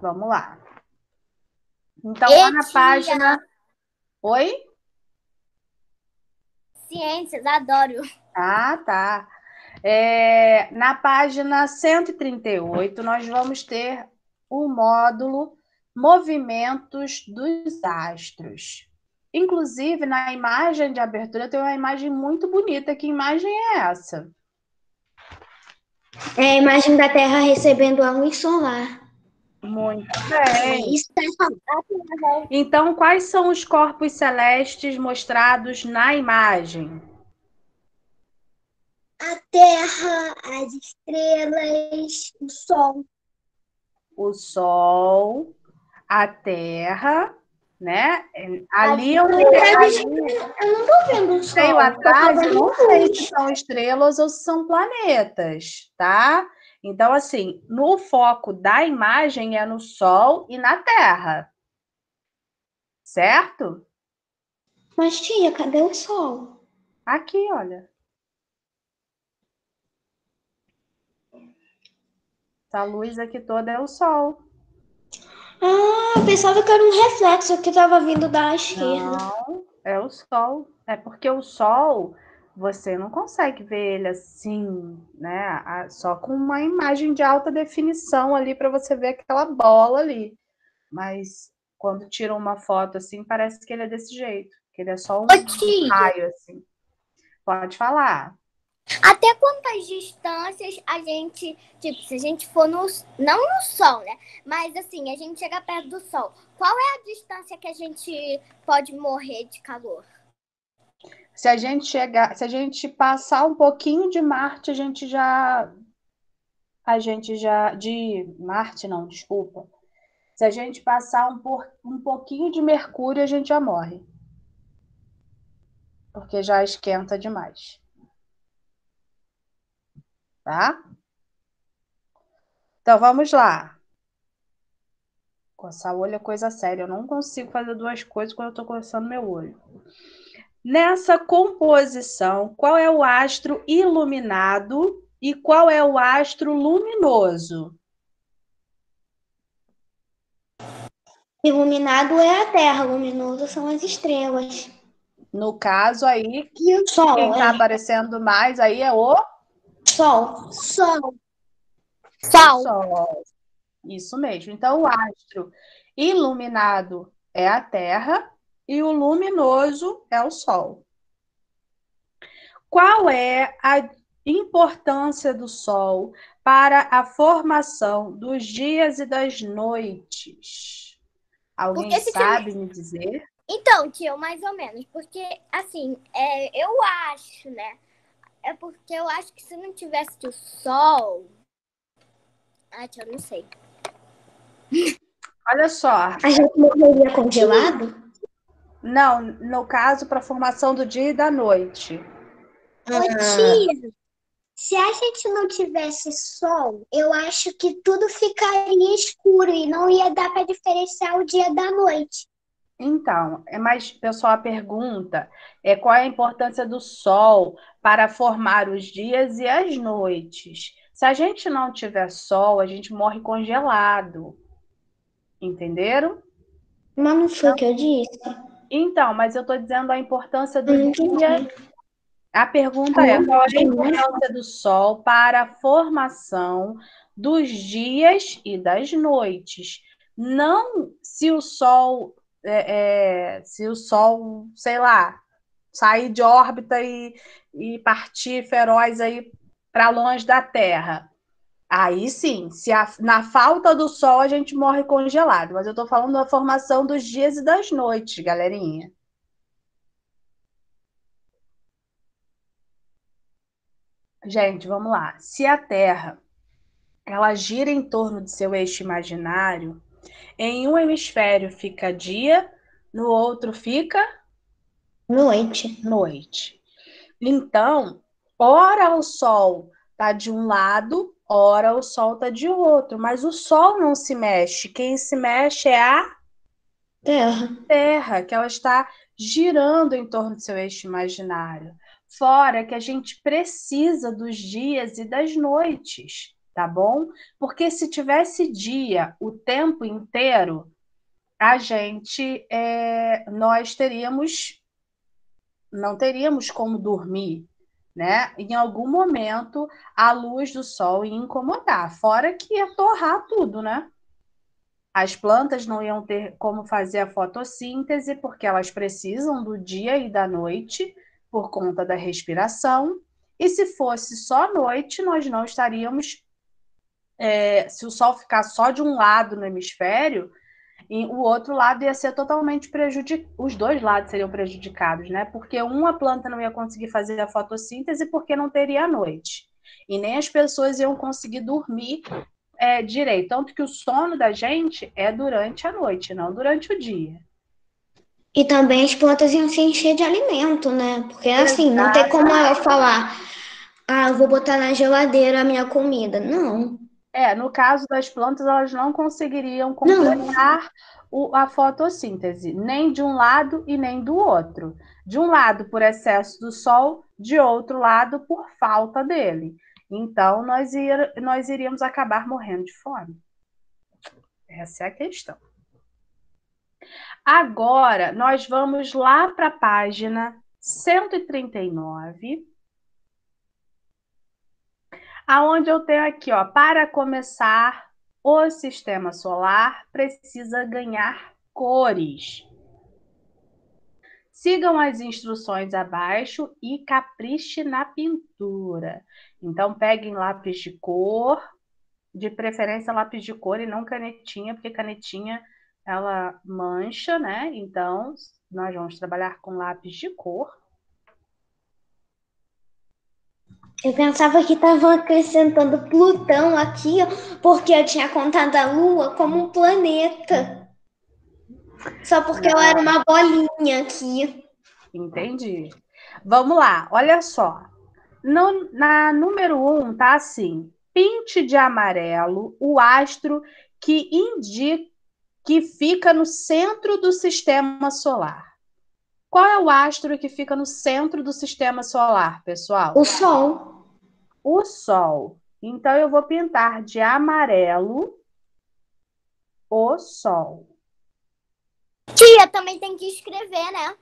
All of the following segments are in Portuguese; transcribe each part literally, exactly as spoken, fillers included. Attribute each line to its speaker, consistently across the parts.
Speaker 1: Vamos lá. Então, lá
Speaker 2: E
Speaker 1: na
Speaker 2: tia,
Speaker 1: página... Oi?
Speaker 2: ciências, adoro.
Speaker 1: Ah, tá. É, na página cento e trinta e oito, nós vamos ter o módulo Movimentos dos Astros. Inclusive, na imagem de abertura tem uma imagem muito bonita. Que imagem é essa?
Speaker 3: É a imagem da Terra recebendo a luz solar.
Speaker 1: Muito bem.
Speaker 2: Isso é fantástico.
Speaker 1: Então, quais são os corpos celestes mostrados na imagem?
Speaker 2: A Terra, as estrelas, o Sol.
Speaker 1: O Sol, a Terra, né? Ali
Speaker 3: Eu
Speaker 1: onde
Speaker 3: não
Speaker 1: ali,
Speaker 3: tô vendo o
Speaker 1: meio
Speaker 3: Sol.
Speaker 1: atrás,
Speaker 3: Tô
Speaker 1: eu
Speaker 3: vendo
Speaker 1: não sei se
Speaker 3: luz.
Speaker 1: são estrelas ou se são planetas, tá? Então, assim, no foco da imagem é no Sol e na Terra, certo?
Speaker 3: Mas, tia, cadê o Sol?
Speaker 1: Aqui, olha. Essa luz aqui toda é o Sol.
Speaker 3: Ah, eu pensava que era um reflexo que tava vindo da esquerda.
Speaker 1: Não, é o Sol. É porque o Sol, você não consegue ver ele assim, né? a- Só com uma imagem de alta definição ali para você ver aquela bola ali. Mas quando tiram uma foto assim, parece que ele é desse jeito, que ele é só um
Speaker 2: Ô, tia,
Speaker 1: raio assim. Pode falar.
Speaker 2: até quantas distâncias a gente, tipo, se a gente for no, não no Sol, né? Mas assim, a gente chega perto do Sol. Qual é a distância que a gente pode morrer de calor?
Speaker 1: Se a gente chegar, se a gente passar um pouquinho de Marte, a gente já a gente já de Marte não, desculpa. Se a gente passar um, por, um pouquinho de Mercúrio, a gente já morre, porque já esquenta demais, tá? Então vamos lá. Coçar o olho é coisa séria. Eu não consigo fazer duas coisas quando eu estou coçando meu olho. Nessa composição, qual é o astro iluminado e qual é o astro luminoso?
Speaker 3: Iluminado é a Terra, luminoso são as estrelas.
Speaker 1: No caso aí,
Speaker 3: E o Sol,
Speaker 1: quem está
Speaker 3: é.
Speaker 1: aparecendo mais aí é o,
Speaker 3: Sol.
Speaker 2: Sol.
Speaker 1: o
Speaker 2: Sol.
Speaker 1: Sol. Isso mesmo. Então, o astro iluminado é a Terra e o luminoso é o Sol. Qual é a importância do Sol para a formação dos dias e das noites? Alguém
Speaker 2: Porque se tiver...
Speaker 1: sabe me dizer?
Speaker 2: Então, tio, mais ou menos. Porque, assim, é, eu acho, né? É porque eu acho que se não tivesse o Sol... Ah, tio, eu não sei.
Speaker 1: Olha só.
Speaker 3: A gente morreria congelado?
Speaker 1: Não, no caso, para a formação do dia e da noite.
Speaker 2: Ô, tia, se a gente não tivesse sol, eu acho que tudo ficaria escuro e não ia dar para diferenciar o dia da noite.
Speaker 1: Então, é mais, pessoal, a pergunta é qual é a importância do sol para formar os dias e as noites? Se a gente não tiver sol, a gente morre congelado. Entenderam?
Speaker 3: Mas não foi o que eu disse.
Speaker 1: Então, mas eu estou dizendo a importância do
Speaker 3: Eu não
Speaker 1: dia.
Speaker 3: entendi.
Speaker 1: A pergunta é:
Speaker 3: Eu
Speaker 1: qual é a
Speaker 3: acho mais.
Speaker 1: importância do sol para a formação dos dias e das noites? Não se o sol, é, é, se o sol, sei lá, sair de órbita e, e partir feroz aí para longe da Terra. Aí sim, se a, na falta do sol a gente morre congelado. Mas eu estou falando da formação dos dias e das noites, galerinha. Gente, vamos lá. Se a Terra ela gira em torno de seu eixo imaginário, em um hemisfério fica dia, no outro fica
Speaker 3: Noite.
Speaker 1: noite. Então, ora o Sol está de um lado, ora o Sol está de outro, mas o Sol não se mexe. Quem se mexe é a
Speaker 3: Terra.
Speaker 1: Terra, que ela está girando em torno do seu eixo imaginário. Fora que a gente precisa dos dias e das noites. tá bom? Porque se tivesse dia o tempo inteiro, a gente, é, nós teríamos, não teríamos como dormir, né? Em algum momento, a luz do sol ia incomodar, fora que ia torrar tudo, né? As plantas não iam ter como fazer a fotossíntese, porque elas precisam do dia e da noite por conta da respiração. E se fosse só noite, nós não estaríamos. É, se o sol ficar só de um lado no hemisfério, e o outro lado ia ser totalmente prejudicado. Os dois lados seriam prejudicados, né? Porque uma planta não ia conseguir fazer a fotossíntese porque não teria a noite. E nem as pessoas iam conseguir dormir é, direito. Tanto que o sono da gente é durante a noite, não durante o dia.
Speaker 3: E também as plantas iam se encher de alimento, né? Porque assim, não tem como
Speaker 1: Exatamente.
Speaker 3: eu falar, ah, eu vou botar na geladeira a minha comida. Não,
Speaker 1: É, no caso das plantas, elas não conseguiriam
Speaker 3: não.
Speaker 1: completar o- a fotossíntese, nem de um lado e nem do outro. De um lado, por excesso do sol, de outro lado, por falta dele. Então, nós, ir, nós iríamos acabar morrendo de fome. Essa é a questão. Agora, nós vamos lá para a página cento e trinta e nove, aonde eu tenho aqui, ó, para começar, o sistema solar precisa ganhar cores. Sigam as instruções abaixo e capriche na pintura. Então, peguem lápis de cor, de preferência lápis de cor e não canetinha, porque canetinha ela mancha, né? Então, nós vamos trabalhar com lápis de cor.
Speaker 3: Eu pensava que estavam acrescentando Plutão aqui, ó, porque eu tinha contado a Lua como um planeta. Só porque ela era uma bolinha aqui.
Speaker 1: Entendi. Vamos lá, olha só. No, na número um, tá assim: pinte de amarelo o astro que indica que fica no centro do sistema solar. Qual é o astro que fica no centro do sistema solar,
Speaker 3: O
Speaker 1: pessoal?
Speaker 3: Sol.
Speaker 1: O Sol. Então, eu vou pintar de amarelo o Sol.
Speaker 2: Tia, também tem que escrever, né?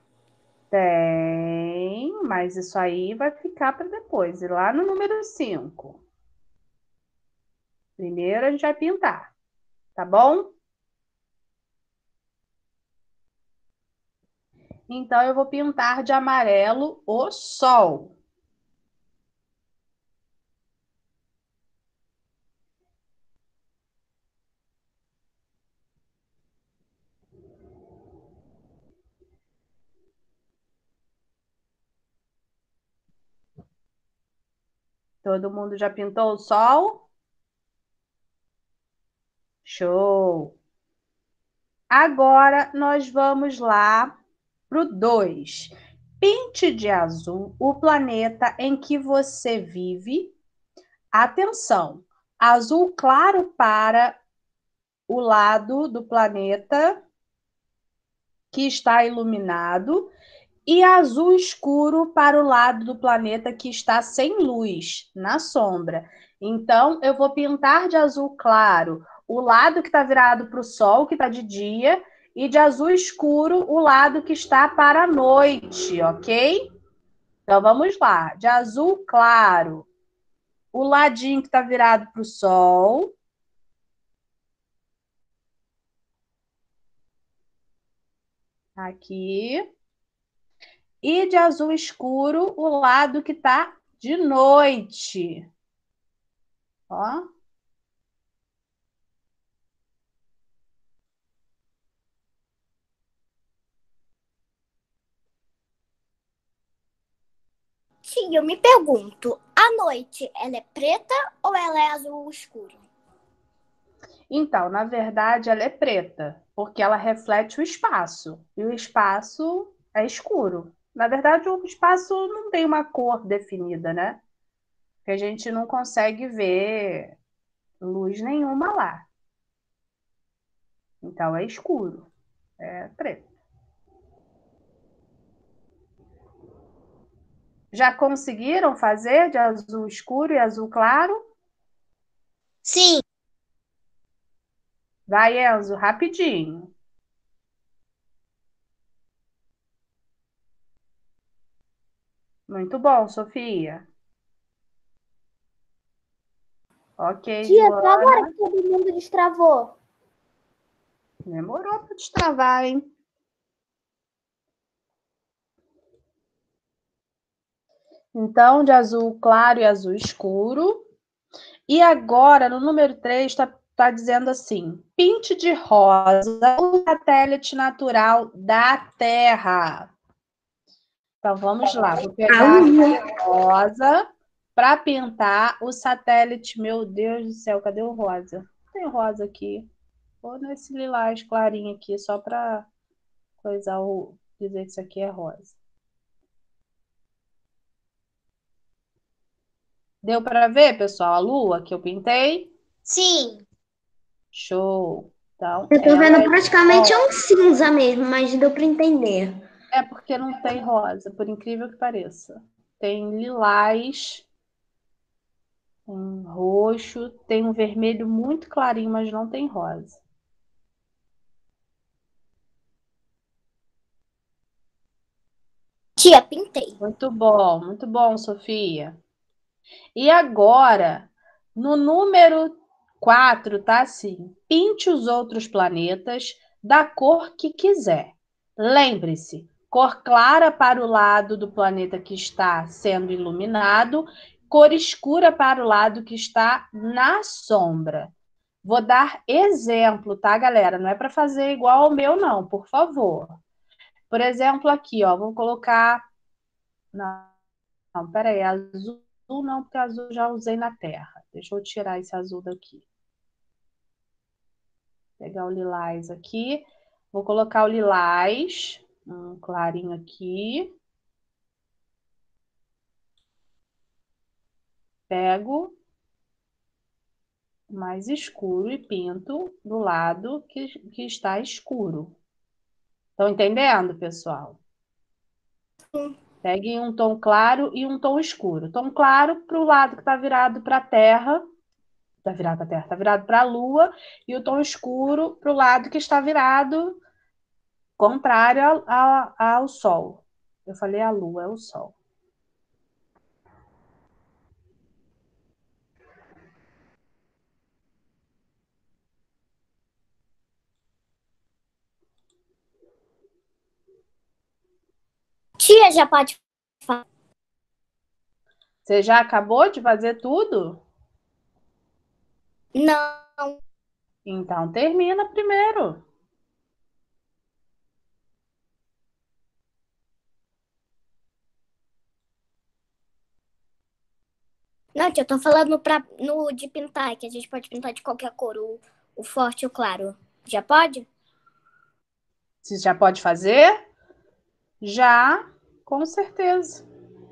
Speaker 1: Tem, mas isso aí vai ficar para depois. E lá no número cinco. Primeiro a gente vai pintar, tá bom? Então, eu vou pintar de amarelo o Sol. Todo mundo já pintou o Sol? Show! Agora nós vamos lá para o dois. Pinte de azul o planeta em que você vive. Atenção, azul claro para o lado do planeta que está iluminado e azul escuro para o lado do planeta que está sem luz, na sombra. Então, eu vou pintar de azul claro o lado que está virado para o sol, que está de dia, e de azul escuro o lado que está para a noite, ok? Então, vamos lá. De azul claro, o ladinho que está virado para o sol. Aqui. E de azul escuro, o lado que está de noite. Ó.
Speaker 2: Tia, eu me pergunto, a noite, ela é preta ou ela é azul escuro?
Speaker 1: Então, na verdade, ela é preta, porque ela reflete o espaço. E o espaço é escuro. Na verdade, o espaço não tem uma cor definida, né? Porque a gente não consegue ver luz nenhuma lá. Então, é escuro, é preto. Já conseguiram fazer de azul escuro e azul claro?
Speaker 3: Sim.
Speaker 1: Vai, Enzo, rapidinho. Muito bom, Sofia. Ok,
Speaker 2: Tia, só agora
Speaker 1: Joana.
Speaker 2: que todo mundo destravou.
Speaker 1: Demorou para destravar, hein? Então, de azul claro e azul escuro. E agora, no número três, está tá dizendo assim: pinte de rosa o satélite natural da Terra. Então, vamos lá. Vou
Speaker 3: A
Speaker 1: pegar a
Speaker 3: Lua.
Speaker 1: cor rosa para pintar o satélite. Meu Deus do céu, cadê o rosa? Tem rosa aqui. Vou nesse lilás clarinho aqui, só para coisar o dizer que isso aqui é rosa. Deu para ver, pessoal, a lua que eu pintei?
Speaker 3: Sim.
Speaker 1: Show. Então,
Speaker 3: Eu tô
Speaker 1: ela
Speaker 3: vendo
Speaker 1: é de
Speaker 3: praticamente
Speaker 1: rosa.
Speaker 3: um cinza mesmo, mas deu para entender.
Speaker 1: É porque não tem rosa, por incrível que pareça. Tem lilás, tem roxo, tem um vermelho muito clarinho, mas não tem rosa.
Speaker 2: Tia, pintei.
Speaker 1: Muito bom, muito bom, Sofia. E agora, no número quatro, tá assim: pinte os outros planetas da cor que quiser. Lembre-se, cor clara para o lado do planeta que está sendo iluminado, cor escura para o lado que está na sombra. Vou dar exemplo, tá, galera? Não é para fazer igual ao meu, não, por favor. Por exemplo, aqui, ó, vou colocar. Não, não, peraí, azul não, porque azul já usei na Terra. Deixa eu tirar esse azul daqui. Pegar o lilás aqui. Vou colocar o lilás, um clarinho aqui. Pego mais escuro e pinto do lado que, que está escuro. Estão entendendo, pessoal? Peguem um tom claro e um tom escuro. Tom claro para o lado que está virado para a Terra. Está virado para a Terra, está virado para a Lua. E o tom escuro para o lado que está virado contrário ao, ao, ao Sol. Eu falei a Lua, é o Sol.
Speaker 2: Tia, já pode falar.
Speaker 1: Você já acabou de fazer tudo?
Speaker 2: Não.
Speaker 1: Então termina primeiro.
Speaker 2: Não, tia, eu tô falando pra, no, de pintar, que a gente pode pintar de qualquer cor, o, o forte e o claro. Já pode?
Speaker 1: Você já pode fazer? Já, com certeza.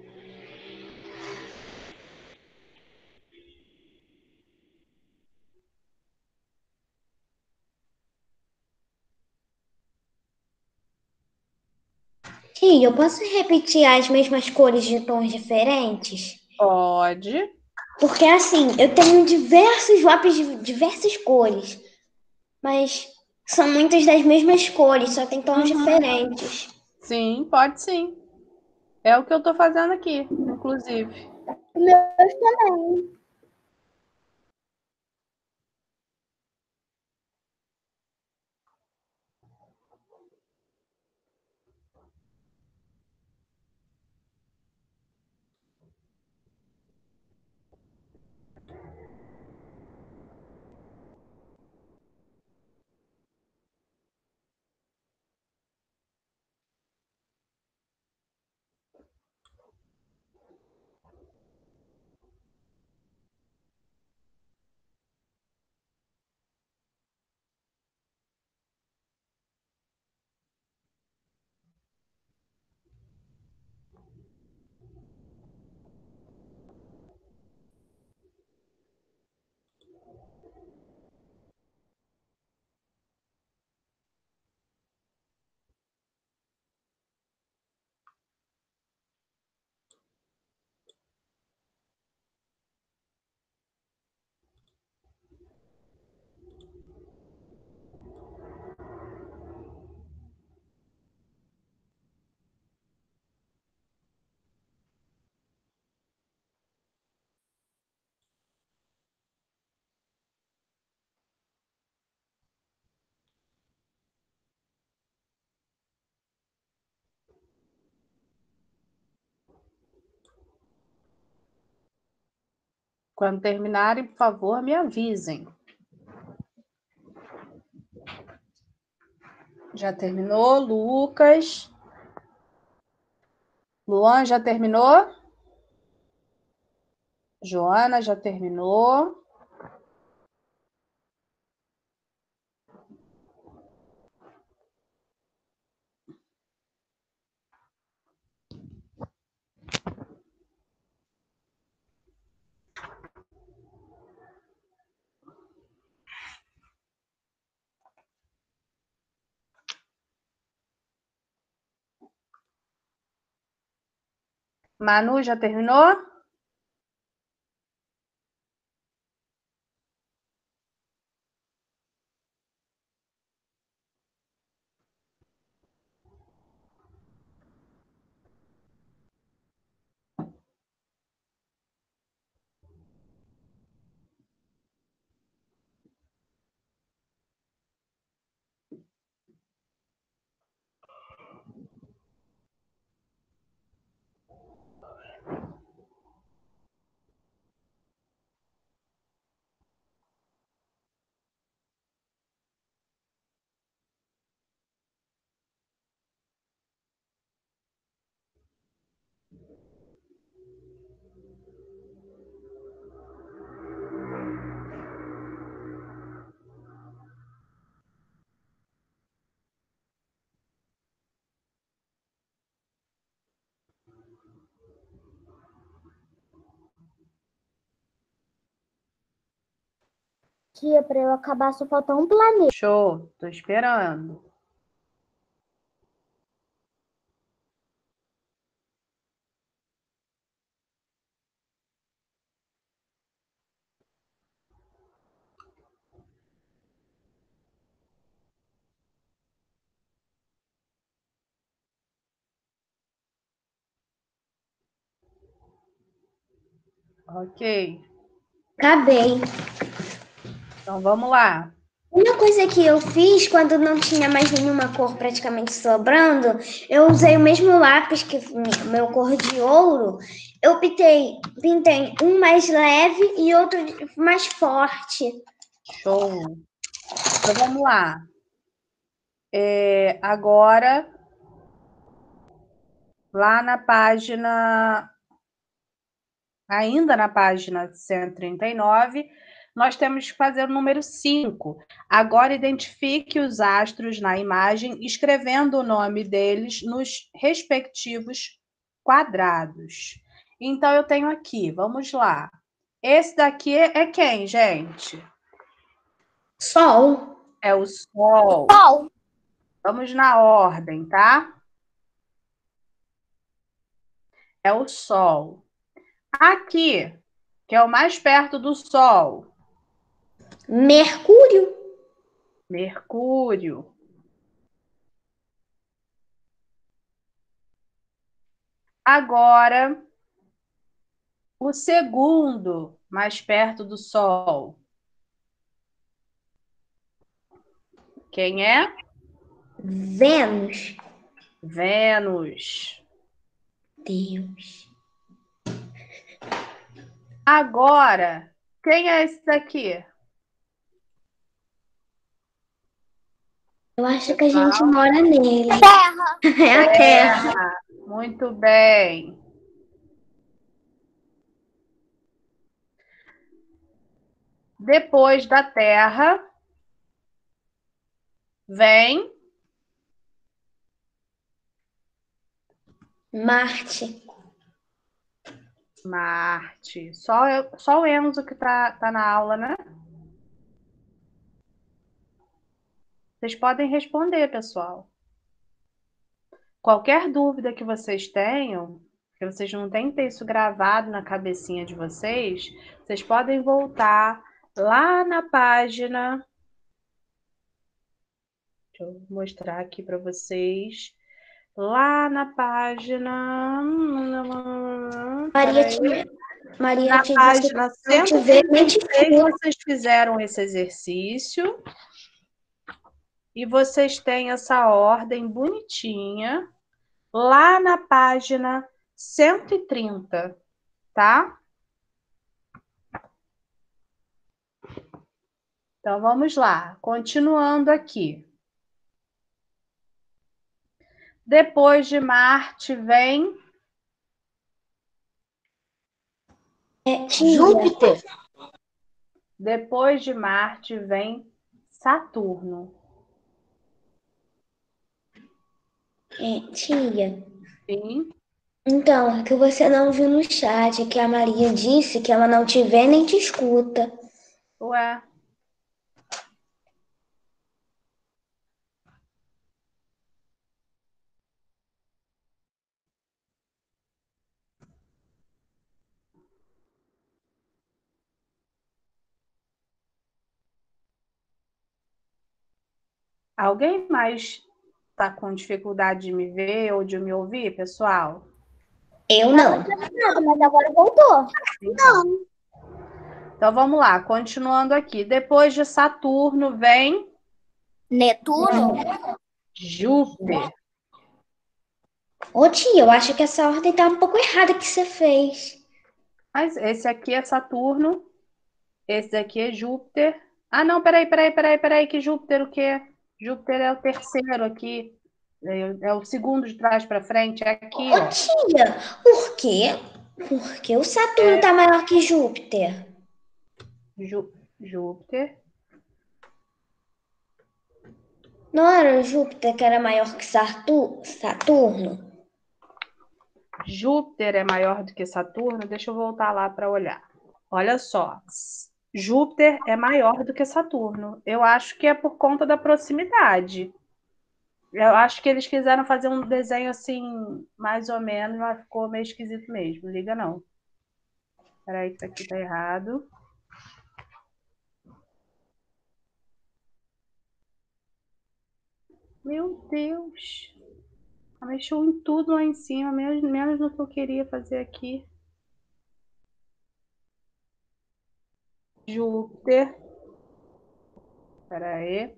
Speaker 3: Tia, eu posso repetir as mesmas cores de tons diferentes?
Speaker 1: Pode.
Speaker 3: Porque assim, eu tenho diversos lápis de diversas cores, mas são muitas das mesmas cores, só tem tons
Speaker 1: Uhum.
Speaker 3: diferentes.
Speaker 1: Sim, pode sim. É o que eu estou fazendo aqui, inclusive.
Speaker 2: Meus também.
Speaker 1: Quando terminarem, por favor, me avisem. Já terminou, Lucas? Luan já terminou? Joana já terminou? Manu já terminou?
Speaker 2: Tia, para eu acabar, só falta um planeta.
Speaker 1: Show, tô esperando. Ok.
Speaker 3: Acabei.
Speaker 1: Então vamos lá.
Speaker 3: Uma coisa que eu fiz quando não tinha mais nenhuma cor praticamente sobrando, eu usei o mesmo lápis que mi- meu cor de ouro. Eu pintei, pintei um mais leve e outro mais forte.
Speaker 1: Show. Então vamos lá. É, agora, lá na página, ainda na página cento e trinta e nove, nós temos que fazer o número cinco. Agora identifique os astros na imagem, escrevendo o nome deles nos respectivos quadrados. Então, eu tenho aqui, vamos lá. Esse daqui é quem, gente?
Speaker 3: Sol.
Speaker 1: É o Sol.
Speaker 2: Sol.
Speaker 1: Vamos na ordem, tá? É o Sol. Aqui, que é o mais perto do Sol,
Speaker 3: Mercúrio.
Speaker 1: Mercúrio. Agora, o segundo mais perto do Sol. Quem é?
Speaker 3: Vênus.
Speaker 1: Vênus.
Speaker 3: Deus.
Speaker 1: Agora, quem é esse daqui?
Speaker 3: Eu acho que a gente mora nele.
Speaker 2: Terra.
Speaker 3: É a Terra.
Speaker 1: Terra. Muito bem. Depois da Terra, vem
Speaker 3: Marte.
Speaker 1: Marte. Só, eu, só o Enzo que tá, tá na aula, né? Vocês podem responder, pessoal. Qualquer dúvida que vocês tenham, que vocês não têm que ter isso gravado na cabecinha de vocês, vocês podem voltar lá na página. Deixa eu mostrar aqui para vocês. Lá na página.
Speaker 3: Maria te, Maria
Speaker 1: Na
Speaker 3: te
Speaker 1: página
Speaker 3: disse que não te vê nem te
Speaker 1: cento e trinta e seis,
Speaker 3: escuta.
Speaker 1: vocês fizeram esse exercício. E vocês têm essa ordem bonitinha lá na página cento e trinta, tá? Então, vamos lá. Continuando aqui. Depois de Marte vem
Speaker 3: É, tia.
Speaker 2: Júpiter.
Speaker 1: Depois de Marte vem Saturno.
Speaker 3: É, tia.
Speaker 1: Sim.
Speaker 3: Então, é que você não viu no chat, é que a Maria disse que ela não te vê nem te escuta.
Speaker 1: Ué. Alguém mais está com dificuldade de me ver ou de me ouvir, pessoal?
Speaker 3: Eu não.
Speaker 2: Nada, mas agora voltou.
Speaker 1: Não. Então vamos lá, continuando aqui. Depois de Saturno vem
Speaker 2: Netuno?
Speaker 1: Júpiter.
Speaker 3: Ô tia, eu acho que essa ordem tá um pouco errada que você fez.
Speaker 1: Mas esse aqui é Saturno, esse daqui é Júpiter. Ah, não, peraí, peraí, peraí, peraí, que Júpiter o quê? Júpiter é o terceiro aqui. É, é o segundo de trás para frente, é aqui,
Speaker 3: Ô
Speaker 1: ó.
Speaker 3: tia, por quê? Porque o Saturno tá maior que Júpiter.
Speaker 1: Jú- Júpiter.
Speaker 3: Não era o Júpiter que era maior que Sartu- Saturno?
Speaker 1: Júpiter é maior do que Saturno? Deixa eu voltar lá para olhar. Olha só. Júpiter é maior do que Saturno. Eu acho que é por conta da proximidade. Eu acho que eles quiseram fazer um desenho assim, mais ou menos, mas ficou meio esquisito mesmo. Liga não. Peraí, que isso aqui tá errado. Meu Deus. Ela mexeu em tudo lá em cima, menos, menos no que eu queria fazer aqui. Júpiter. Peraí.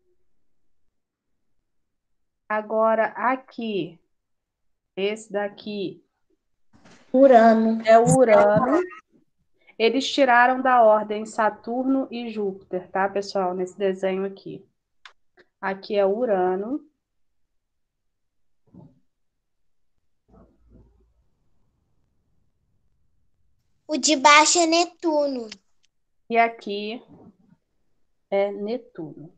Speaker 1: Agora aqui. Esse daqui
Speaker 3: Urano.
Speaker 1: é o Urano. Eles tiraram da ordem Saturno e Júpiter, tá, pessoal? Nesse desenho aqui. Aqui é Urano.
Speaker 2: O de baixo é Netuno.
Speaker 1: E aqui é Netuno.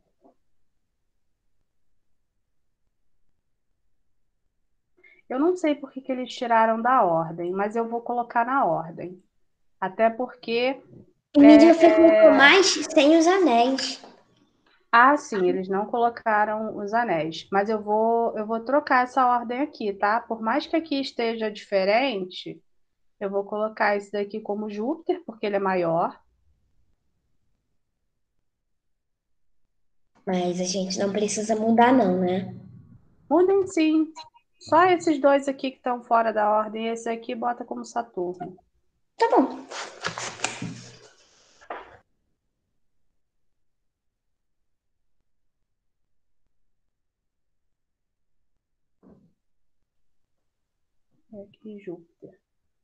Speaker 1: Eu não sei por que, que eles tiraram da ordem, mas eu vou colocar na ordem. Até porque.
Speaker 3: O Miriam
Speaker 1: É...
Speaker 3: ficou mais sem os anéis.
Speaker 1: Ah, sim, eles não colocaram os anéis. Mas eu vou, eu vou trocar essa ordem aqui, tá? Por mais que aqui esteja diferente, eu vou colocar esse daqui como Júpiter, porque ele é maior.
Speaker 3: Mas a gente não precisa mudar, não, né?
Speaker 1: Mudem sim. Só esses dois aqui que estão fora da ordem. Esse aqui bota como Saturno.
Speaker 3: Tá bom.
Speaker 1: Aqui, Júpiter.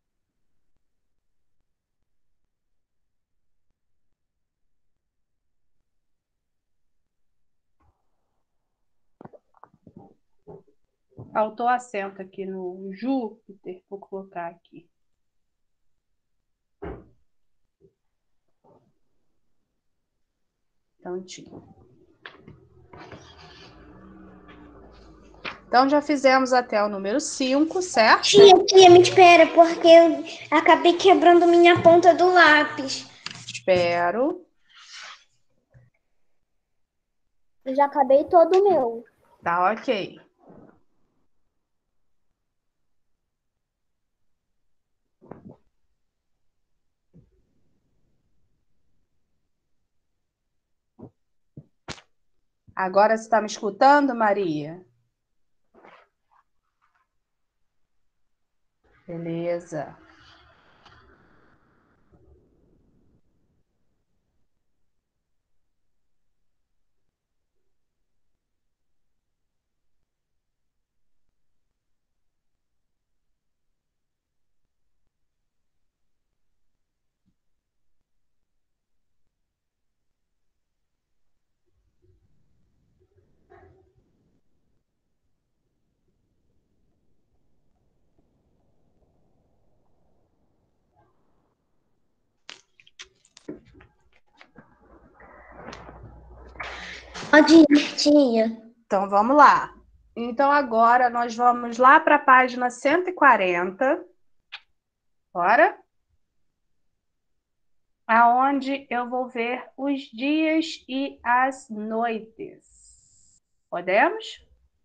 Speaker 1: Faltou acento aqui no Júpiter. Vou colocar aqui. Tantinho. Então, já fizemos até o número cinco, certo?
Speaker 3: Tia, tia, me espera, porque eu acabei quebrando minha ponta do lápis.
Speaker 1: Espero.
Speaker 2: Eu já acabei todo o meu.
Speaker 1: Tá ok. Agora você está me escutando, Maria? Beleza.
Speaker 3: Pode ir, tia.
Speaker 1: Então, vamos lá. Então, agora nós vamos lá para a página cento e quarenta. Bora? Aonde eu vou ver os dias e as noites. Podemos?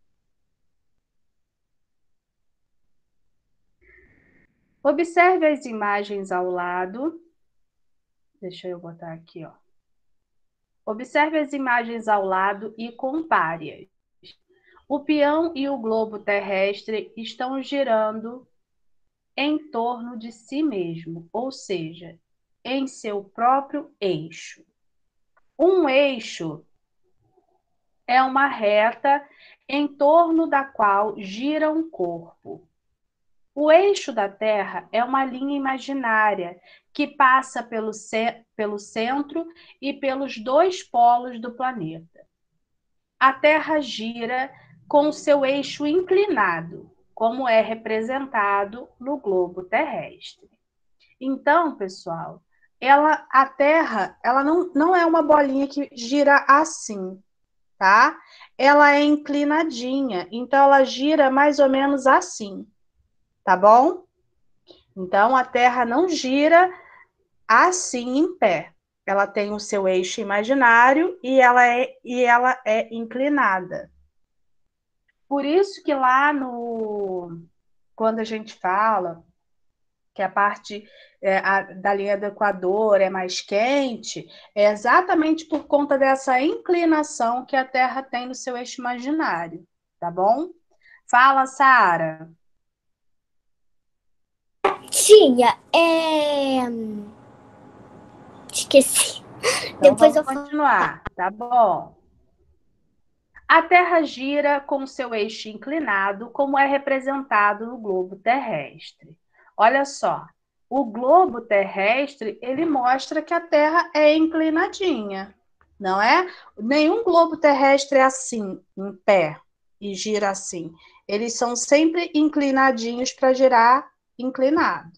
Speaker 1: Observe as imagens ao lado. Deixa eu botar aqui, ó. Observe as imagens ao lado e compare-as. O peão e o globo terrestre estão girando em torno de si mesmo, ou seja, em seu próprio eixo. Um eixo é uma reta em torno da qual gira um corpo. O eixo da Terra é uma linha imaginária que passa pelo, ce- pelo centro e pelos dois polos do planeta. A Terra gira com seu eixo inclinado, como é representado no globo terrestre. Então, pessoal, ela, a Terra, ela não, não é uma bolinha que gira assim, tá? Ela é inclinadinha, então ela gira mais ou menos assim, tá bom? Então, a Terra não gira assim em pé. Ela tem o seu eixo imaginário e ela é, e ela é inclinada. Por isso que lá no... Quando a gente fala que a parte é, a, da linha do Equador é mais quente, é exatamente por conta dessa inclinação que a Terra tem no seu eixo imaginário, tá bom? Fala, Sara.
Speaker 2: Tia, é... Esqueci.
Speaker 1: Então
Speaker 2: Depois
Speaker 1: vamos
Speaker 2: eu falo.
Speaker 1: continuar, tá bom? A Terra gira com seu eixo inclinado, como é representado no globo terrestre. Olha só, o globo terrestre, ele mostra que a Terra é inclinadinha, não é? Nenhum globo terrestre é assim, em pé, e gira assim. Eles são sempre inclinadinhos para girar inclinado.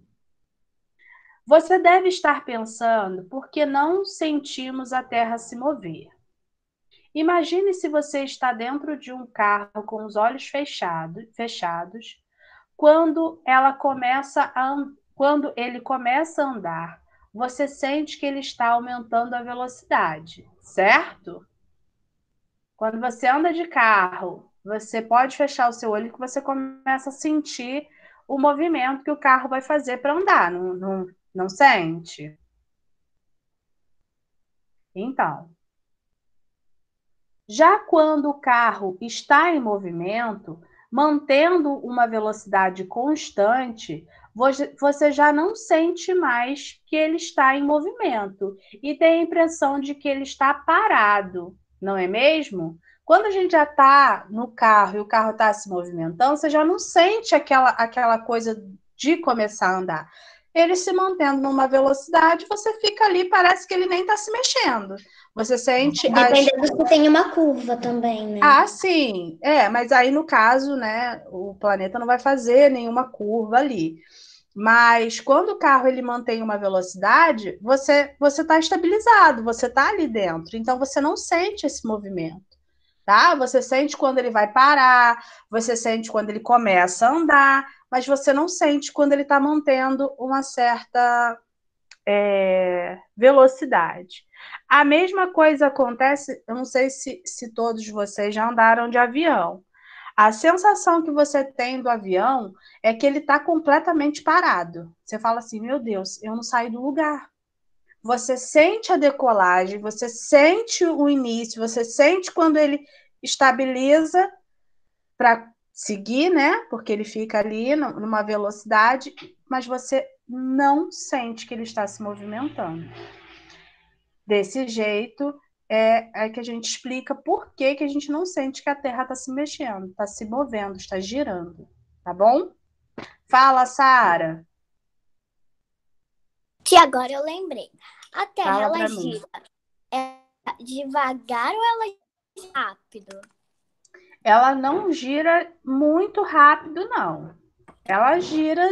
Speaker 1: Você deve estar pensando por que não sentimos a Terra se mover. Imagine se você está dentro de um carro com os olhos fechados, fechados, quando ela começa a, quando ele começa a andar, você sente que ele está aumentando a velocidade, certo? Quando você anda de carro, você pode fechar o seu olho que você começa a sentir o movimento que o carro vai fazer para andar, não, não, não sente? Então, já quando o carro está em movimento, mantendo uma velocidade constante, você já não sente mais que ele está em movimento e tem a impressão de que ele está parado, não é mesmo? Quando a gente já está no carro e o carro está se movimentando, você já não sente aquela, aquela coisa de começar a andar. Ele se mantendo numa velocidade, você fica ali, parece que ele nem está se mexendo. Você sente as...
Speaker 3: Dependendo se tem uma curva também, né?
Speaker 1: Ah, sim. É, mas aí no caso, né, o planeta não vai fazer nenhuma curva ali. Mas quando o carro ele mantém uma velocidade, você você está estabilizado, você está ali dentro. Então você não sente esse movimento, tá? Você sente quando ele vai parar, você sente quando ele começa a andar, mas você não sente quando ele está mantendo uma certa é, velocidade. A mesma coisa acontece, eu não sei se, se todos vocês já andaram de avião. A sensação que você tem do avião é que ele está completamente parado. Você fala assim, meu Deus, eu não saio do lugar. Você sente a decolagem, você sente o início, você sente quando ele estabiliza para seguir, né? Porque ele fica ali numa velocidade, mas você não sente que ele está se movimentando. Desse jeito é, é que a gente explica por que, que a gente não sente que a Terra está se mexendo, está se movendo, está girando, tá bom? Fala, Sara.
Speaker 2: Que agora eu lembrei. A Terra,
Speaker 1: Fala
Speaker 2: ela
Speaker 1: pra mim.
Speaker 2: gira é devagar ou ela gira rápido?
Speaker 1: Ela não gira muito rápido, não. Ela gira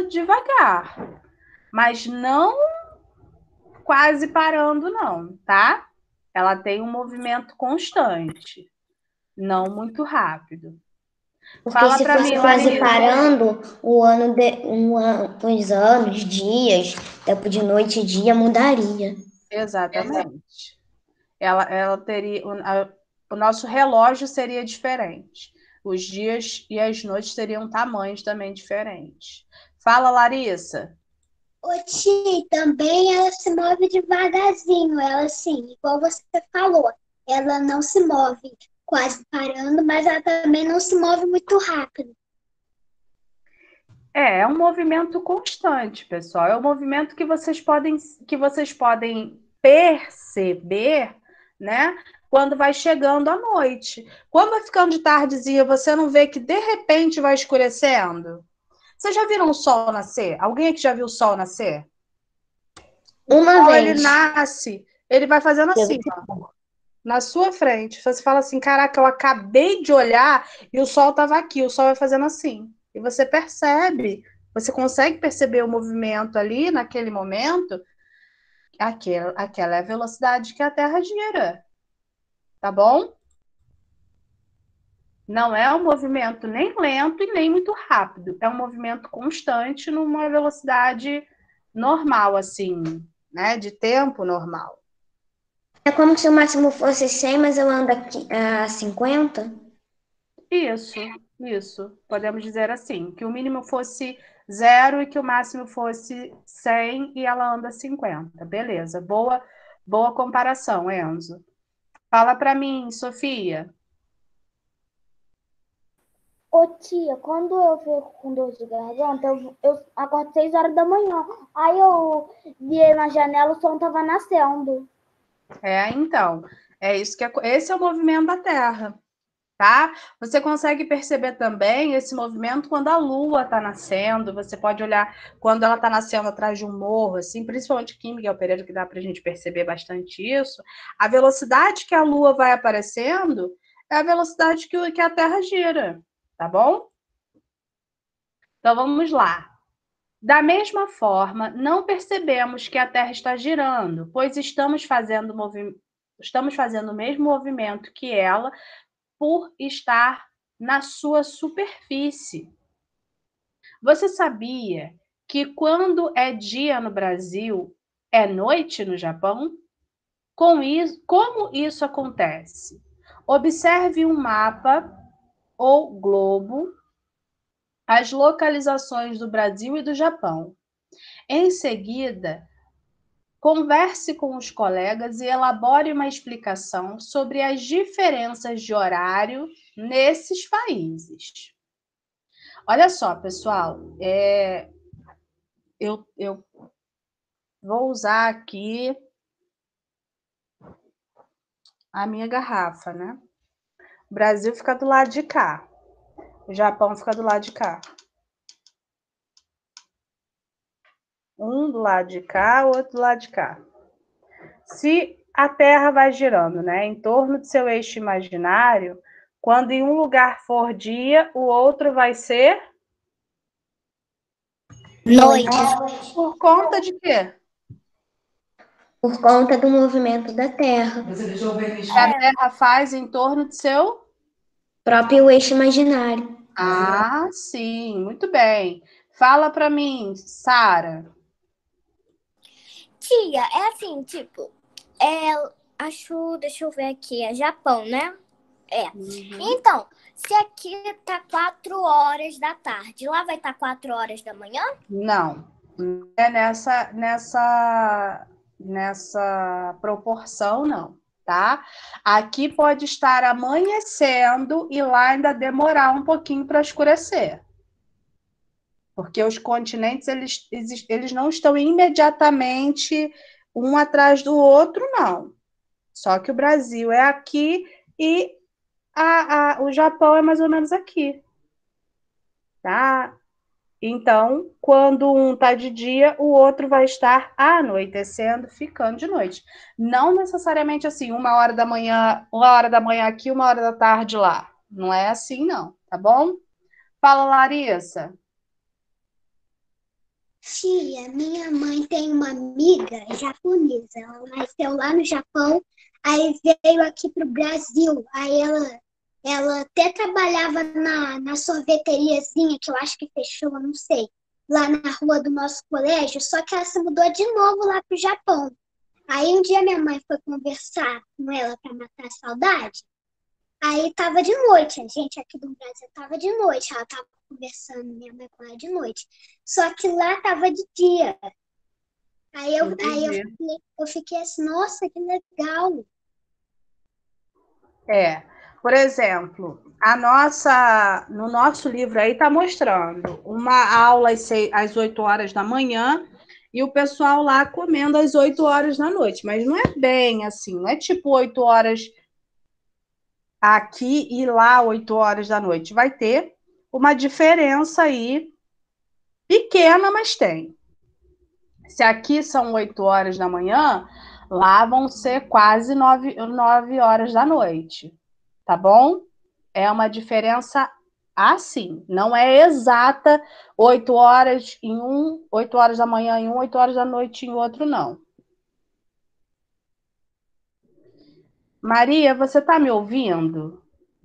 Speaker 1: devagar, mas não quase parando, não, tá? ela tem um movimento constante, não muito rápido.
Speaker 3: Porque
Speaker 1: Fala
Speaker 3: se
Speaker 1: para
Speaker 3: fosse
Speaker 1: mim,
Speaker 3: quase
Speaker 1: Larissa.
Speaker 3: parando, o ano de, um ano, os anos, dias, tempo de noite e dia mudaria.
Speaker 1: Exatamente. Ela, ela teria, o, a, o nosso relógio seria diferente. Os dias e as noites teriam tamanhos também diferentes. Fala, Larissa.
Speaker 2: Ô, Ti, também ela se move devagarzinho, ela assim, igual você falou, ela não se move quase parando, mas ela também não se move muito rápido.
Speaker 1: É, é um movimento constante, pessoal. É um movimento que vocês podem, que vocês podem perceber, né? Quando vai chegando a noite. Quando vai ficando de tardezinha, você não vê que de repente vai escurecendo? Vocês já viram o sol nascer? Alguém aqui já viu o sol nascer?
Speaker 3: Uma
Speaker 1: O sol, ele
Speaker 3: vez.
Speaker 1: nasce, ele vai fazendo assim, ó, na sua frente. Você fala assim, caraca, eu acabei de olhar e o sol estava aqui. O sol vai fazendo assim. E você percebe, você consegue perceber o movimento ali, naquele momento. Aquela, aquela é a velocidade que a Terra gira. Tá bom? Não é um movimento nem lento e nem muito rápido. É um movimento constante numa velocidade normal, assim, né? De tempo normal.
Speaker 3: É como se o máximo fosse cem, mas eu ando aqui a cinquenta.
Speaker 1: Isso, isso. Podemos dizer assim, que o mínimo fosse zero e que o máximo fosse cem e ela anda cinquenta. Beleza, boa, boa comparação, Enzo. Fala para mim, Sofia.
Speaker 4: Ô tia, quando eu fico com dor de garganta, eu, eu acordo seis horas da manhã. Aí eu vi na janela, o sol tava nascendo.
Speaker 1: É, então, é isso que é, esse é o movimento da Terra, tá? Você consegue perceber também esse movimento quando a Lua está nascendo. Você pode olhar quando ela está nascendo atrás de um morro, assim, principalmente aqui em Miguel Pereira, que dá para a gente perceber bastante isso. A velocidade que a Lua vai aparecendo é a velocidade que, que a Terra gira, tá bom? Então vamos lá. Da mesma forma, não percebemos que a Terra está girando, pois estamos fazendo, movi estamos fazendo o mesmo movimento que ela por estar na sua superfície. Você sabia que quando é dia no Brasil, é noite no Japão? Com isso, como isso acontece? Observe um mapa ou globo, as localizações do Brasil e do Japão. Em seguida, converse com os colegas e elabore uma explicação sobre as diferenças de horário nesses países. Olha só, pessoal, é, eu, eu vou usar aqui a minha garrafa, né? O Brasil fica do lado de cá, o Japão fica do lado de cá. Um do lado de cá, o outro do lado de cá. Se a Terra vai girando, né, em torno do seu eixo imaginário, quando em um lugar for dia, o outro vai ser
Speaker 2: Noite.
Speaker 1: por conta de quê?
Speaker 3: Por conta do movimento da Terra.
Speaker 1: Que a Terra faz em torno do seu...
Speaker 3: Próprio eixo imaginário.
Speaker 1: Ah, sim, muito bem. Fala para mim, Sara.
Speaker 2: Tia, é assim, tipo, é, acho, deixa eu ver aqui, é Japão, né? É.
Speaker 1: Uhum.
Speaker 2: Então, se aqui tá quatro horas da tarde, lá vai estar tá quatro horas da manhã?
Speaker 1: Não, é nessa, nessa, nessa proporção, não, tá? Aqui pode estar amanhecendo e lá ainda demorar um pouquinho para escurecer. Porque os continentes, eles, eles não estão imediatamente um atrás do outro, não. Só que o Brasil é aqui e a, a, o Japão é mais ou menos aqui. Tá? Então, quando um está de dia, o outro vai estar anoitecendo, ficando de noite. Não necessariamente assim, uma hora da manhã, uma hora da manhã aqui, uma hora da tarde lá. Não é assim, não, tá bom? Fala, Larissa.
Speaker 2: Tia, minha mãe tem uma amiga japonesa. Ela nasceu lá no Japão.
Speaker 3: Aí veio aqui pro Brasil. Aí ela, ela até trabalhava na, na sorveteriazinha, que eu acho que fechou, eu não sei, lá na rua do nosso colégio, só que ela se mudou de novo lá pro Japão. Aí um dia minha mãe foi conversar com ela para matar a saudade. Aí tava de noite, a gente aqui do Brasil tava de noite, ela tava conversando, minha mãe com ela de noite. Só que lá tava de dia. Aí eu, aí eu,
Speaker 1: Entendi.
Speaker 3: fiquei, eu fiquei assim, nossa, que legal.
Speaker 1: É, por exemplo, a nossa, no nosso livro aí está mostrando uma aula às, seis, às oito horas da manhã e o pessoal lá comendo às oito horas da noite, mas não é bem assim, não é tipo oito horas aqui e lá oito horas da noite. Vai ter uma diferença aí pequena, mas tem. Se aqui são oito horas da manhã, lá vão ser quase nove, nove horas da noite. Tá bom? É uma diferença assim, não é exata oito horas em um, oito horas da manhã em um, oito horas da noite em outro, não. Maria, você tá me ouvindo?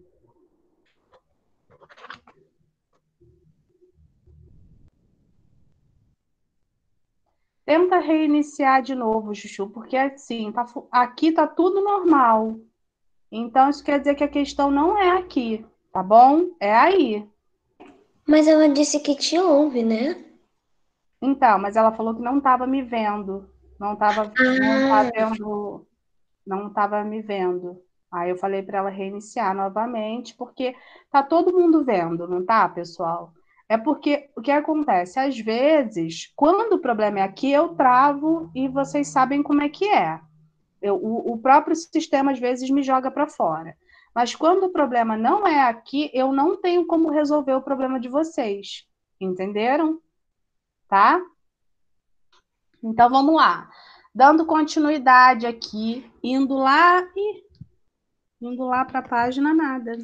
Speaker 1: Tenta reiniciar de novo, Chuchu, porque assim, tá, aqui tá tudo normal. Então, isso quer dizer que a questão não é aqui, tá bom? É aí.
Speaker 3: Mas ela disse que te ouve, né?
Speaker 1: Então, mas ela falou que não estava me vendo. Não estava, não tá
Speaker 3: Ah,
Speaker 1: vendo, não estava me vendo. Aí eu falei para ela reiniciar novamente, porque tá todo mundo vendo, não tá, pessoal? É porque o que acontece? Às vezes, quando o problema é aqui, eu travo e vocês sabem como é que é. Eu, o, o próprio sistema às vezes me joga para fora. Mas quando o problema não é aqui, eu não tenho como resolver o problema de vocês. Entenderam? Tá? Então vamos lá. Dando continuidade aqui, indo lá e indo lá para a página nada.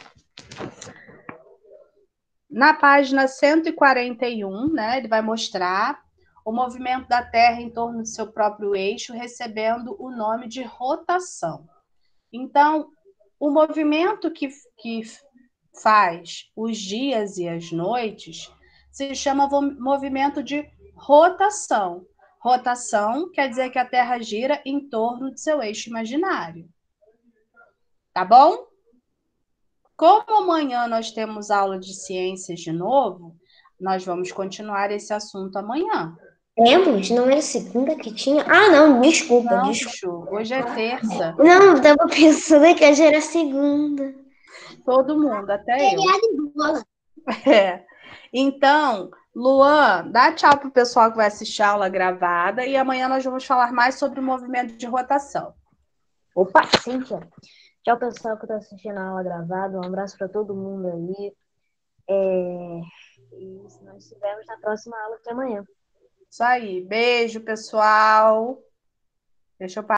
Speaker 1: Na página cento e quarenta e um, né, ele vai mostrar o movimento da Terra em torno do seu próprio eixo, recebendo o nome de rotação. Então, o movimento que, que faz os dias e as noites se chama movimento de rotação. Rotação quer dizer que a Terra gira em torno de seu eixo imaginário. Tá bom? Como amanhã nós temos aula de ciências de novo, nós vamos continuar esse assunto amanhã.
Speaker 3: temos? Não era segunda que tinha? Ah, não, desculpa,
Speaker 1: Não,
Speaker 3: desculpa.
Speaker 1: Chuchu, hoje é terça.
Speaker 3: Não, eu tava pensando que hoje era segunda.
Speaker 1: Todo mundo, até eu.
Speaker 3: Feriado em bola.
Speaker 1: É. Então, Luan, dá tchau pro pessoal que vai assistir a aula gravada e amanhã nós vamos falar mais sobre o movimento de rotação.
Speaker 5: Opa, Cíntia. Tchau, pessoal que está assistindo a aula gravada. Um abraço para todo mundo aí. É... E nós nos vemos na próxima aula de amanhã.
Speaker 1: Isso aí. Beijo, pessoal. Deixa eu